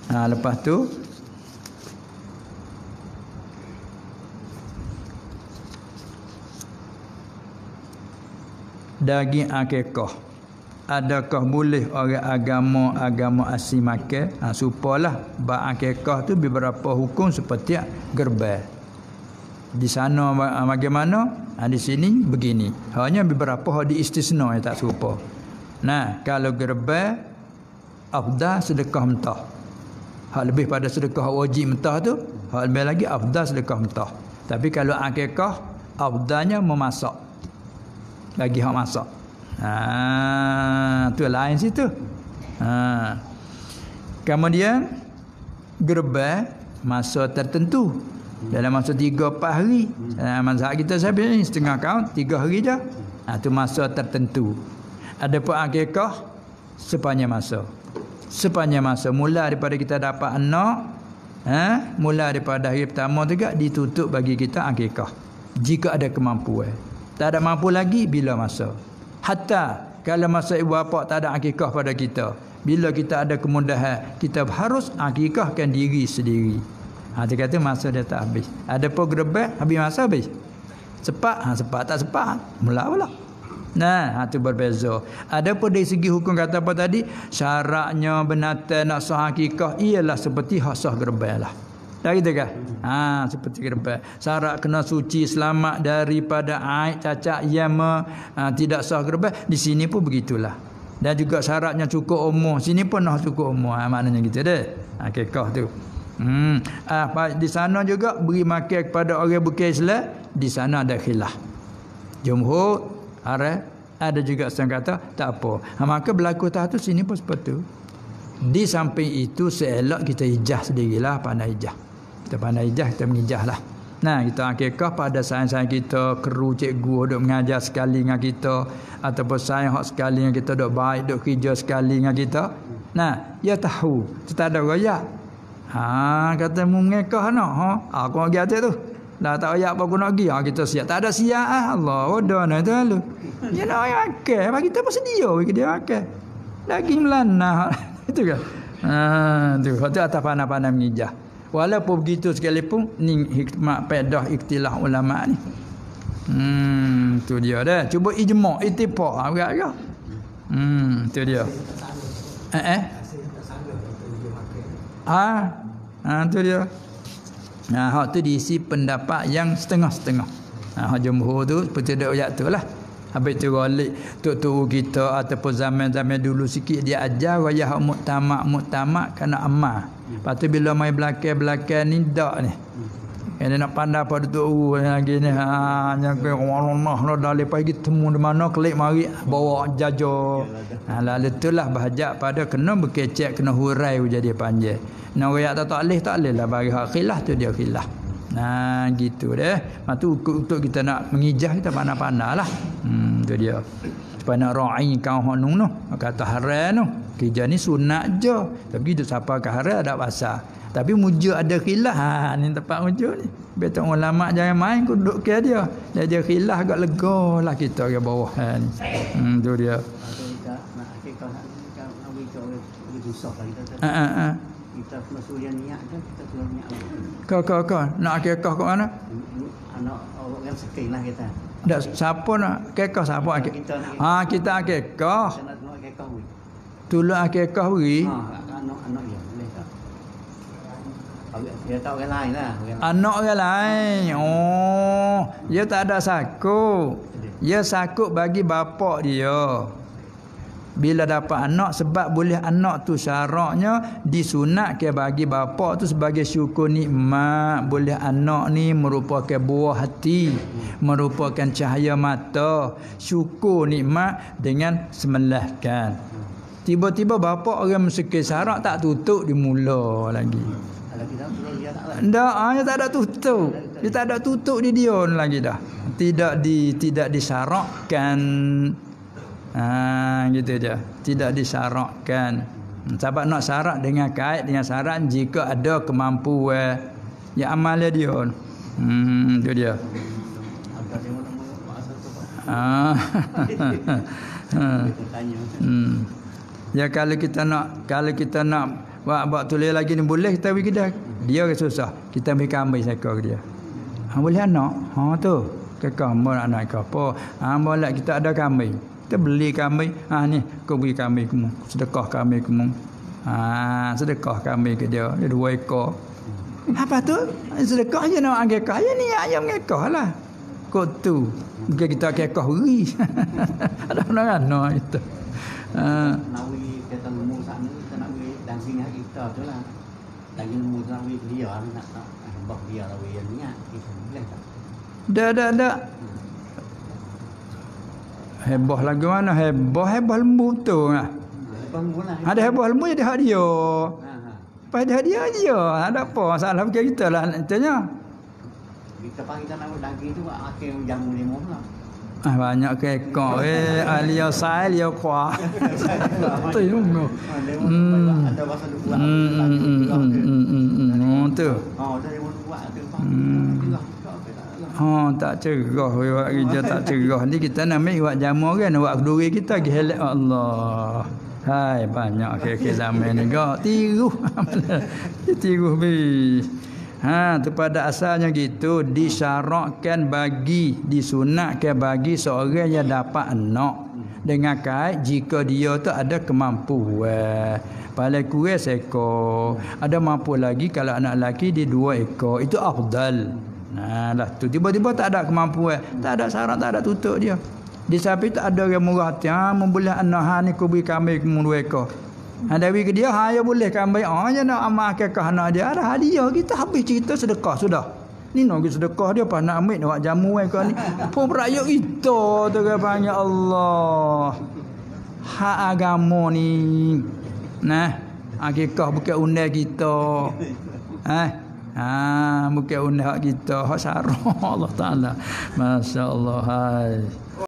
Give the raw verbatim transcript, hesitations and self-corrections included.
Ha, lepas tu daging akikah. Adakah boleh orang agama-agama asing makan? Ha, supalah bab akikah tu beberapa hukum seperti gerbai. Di sana bagaimana? Ha, di sini begini. Hanya beberapa hal diistisna yang tak serupa. Nah, kalau gerbai afdal sedekah mentah. Hak lebih pada sedekah wajib mentah tu, hak lebih lagi afdal sedekah mentah. Tapi kalau akikah afdalnya memasak. Bagi hak masak. Ha, tu lain situ. Ha. Kemudian gerbai masa tertentu. Dalam masa tiga empat hari. Ha, mazhab kita sampai ni setengah kaun tiga hari je. Ha, tu masa tertentu. Adapun akikah sepanjang masa. Sepanjang masa mula daripada kita dapat anak, ha, mula daripada hari pertama juga ditutup bagi kita akikah. Jika ada kemampuan. Tak ada mampu lagi bila masa. Hatta kalau masa ibu bapa tak ada akikah pada kita, bila kita ada kemudahan, kita harus akikahkan diri sendiri. Ha, dia kata masa dia tak habis. Ada pun gerbai habis masa habis. Sepat, ha, sepat tak sepat, mula pula. Nah, ha, tu berbeza. Ada pun dari segi hukum kata apa tadi? Syaratnya binatang nak sah akikah ialah seperti hak sah gerbai lah. Dah gitu kan? Ha, seperti gerbai. Syarat kena suci, selamat daripada aib, cacat yang ha, tidak sah gerbai. Di sini pun begitulah. Dan juga syaratnya cukup umur. Sini pun nak cukup umur. Ha, maknanya gitu deh. Akikah tu. Hmm. Ah, di sana juga beri makan kepada orang bukan Islam. Di sana ada khilaf. Jumhur Arab ada juga yang kata tak apa. Ha, maka berlaku tahtu sini pun seperti tu. Di samping itu seelok kita ijah sendirilah, pandai ijah. Kita pandai ijah, kita mengijah lah. Nah, kita akikah pada sains-sains kita, keru cikgu duk mengajar sekali dengan kita, ataupun sains hak sekali dengan kita, duk baik, duk kerja sekali dengan kita. Nah, dia tahu, kita ada royak. Ha, kata mu mengekah nak, ha, aku pergi atas tu. Dah tak royak apa aku nak pergi, ha, kita siap. Tak ada siap, ah, Allah, udah nak tu lalu. Dia nak royak akal, bagi kita pun sedia bagi dia akal. Daging melanah. Itu kan? Ha, tu, tu atas pandai-pandai mengijah. Walaupun begitu sekalipun ni hikmat pedah ikhtilaf ulama ni. Hmm, tu dia dah. Cuba ijma', ittifaq agak-agak. Hmm, tu dia. Eh eh. Ah, ah tu dia. Nah, hak tu diisi pendapat yang setengah-setengah. Ha, hak jumhur tu seperti dak ayat tu lah. Habis tu galik tok-tok kita ataupun zaman-zaman dulu sikit dia ajar raya hak muktamad muktamad kena amal. Lepas tu bila mai belakang-belakang ni dak ni. Dia nak pandai pada tok lagi ni ha yang ke Allah lah dah lepas pergi temu di mana klik mari bawa jaja. Ha lalu itulah bahajak pada kena berkecek kena hurai jadi panjang. Nak royak tak tak leh tak leh lah bagi hak khilaf tu dia khilaf. Nah gitu deh. Lepas tu untuk kita nak mengijah kita pandai-pandai lah. Hmm tu dia. Supaya nak ra'i kau honung tu. Kata haram tu. Kerja ni sunat je. Tapi tu siapa ke haram ada pasal. Tapi muja ada khilaf. Ha ni tempat muja ni. Betul ulama jangan main ku duduk ke dia. Dia dia khilaf agak lega lah kita ke bawah ha, ni. Hmm tu dia. Ha ha ha. Kita kena suruh niat kan, kita suruh niat. Kau kau kau nak akikah kat mana? Anak orang sekin lah kita. Dak siapa nak akikah siapa akikah? Ha kita akikah. Kita nak akikah we. Tolong akikah beri. Ha anak-anak dia boleh tak? Dia tahu orang lain lah. Anak orang lain. Oh, dia tak ada sakut. Dia sakut bagi bapak dia. Bila dapat anak sebab boleh anak tu syaratnya disunatkan bagi bapa tu sebagai syukur nikmat. Boleh anak ni merupakan buah hati, merupakan cahaya mata, syukur nikmat dengan semelahkan. Tiba-tiba bapa orang meskin syarat tak tutup di mula lagi. Ndak, hanya tak ada tutup. Dia tak ada tutup di dia lagi dah. Tidak di tidak disyaratkan. Ha, gitu je. Tidak disyaratkan. Sebab nak syarat dengan kait dengan syarat jika ada kemampuan. Ya amalnya dia. Hmm, itu dia. Ah. Hmm. Ya kalau kita nak kalau kita nak Buat buat tulis lagi ni boleh kita pergi kedai. Dia ke susah. Kita ambil kambing seka ke dia. Ha boleh anak. Ha tu. Kekak mau nak anak ke apa? Ha boleh kita ada kambing. Kita beli kambing. Ha ni kau beli kambing kamu. Sedekah kambing kamu. Ha sedekah kambing ke dia. Dia dua ekor. Apa tu? Sedekah je nak angkat kaya ni ayam ngekah lah. Kok tu. Mungkin kita kekah beri. Ada mana-mana itu. Ha Nawi kata lemu sana kita nak beri dancing kita tu lah. Lagi lemu nawi dia nak nak bak dia nawi ni kita boleh tak? Dah dah dah. Heboh lagi mana? Heboh heboh lembu tu lah. Ada heboh lembu jadi hak dia. Pada dia dia. Ada apa masalah fikir kita lah tanya. Kita pagi kita nak daging tu akhir jamu limau lah. Ah banyak kekok eh alia sai dia kuah. Tu nunggu. Hmm. Ada bahasa dua. Hmm hmm hmm hmm. Oh tu. Oh dari mana buat tu. Hmm. Ha tak cerah buat kerja tak cerah ni kita nak ambil buat jamu kan buat duri kita pergi helak Allah. Hai banyak ke-ke zaman ni gak tiru. Tiru bi. Ha tu pada asalnya gitu disyaratkan bagi disunatkan bagi seorang yang dapat anak dengan kait jika dia tu ada kemampuan paling kurang seekor ada mampu lagi kalau anak lelaki di dua ekor itu afdal. Nah lah tu tiba-tiba tak ada kemampuan tak ada syarat tak ada tutup dia di samping tak ada yang murah hati ha memboleh anak ha ni ku beri kambing ke dua ekor. Ada bagi ke dia ha ya boleh kambing ah ya nak amal akikah anak dia ada hadiah kita habis cerita sedekah sudah. Ni nak pergi sedekah dia pas nak ambil nak buat jamu ai kau ni. Apa rakyat kita tu ke banyak Allah. Hak agama ni. Nah, akikah bukan undang kita. Eh ha bukan undang hak kita hak syarah Allah Taala. Masya-Allah hai.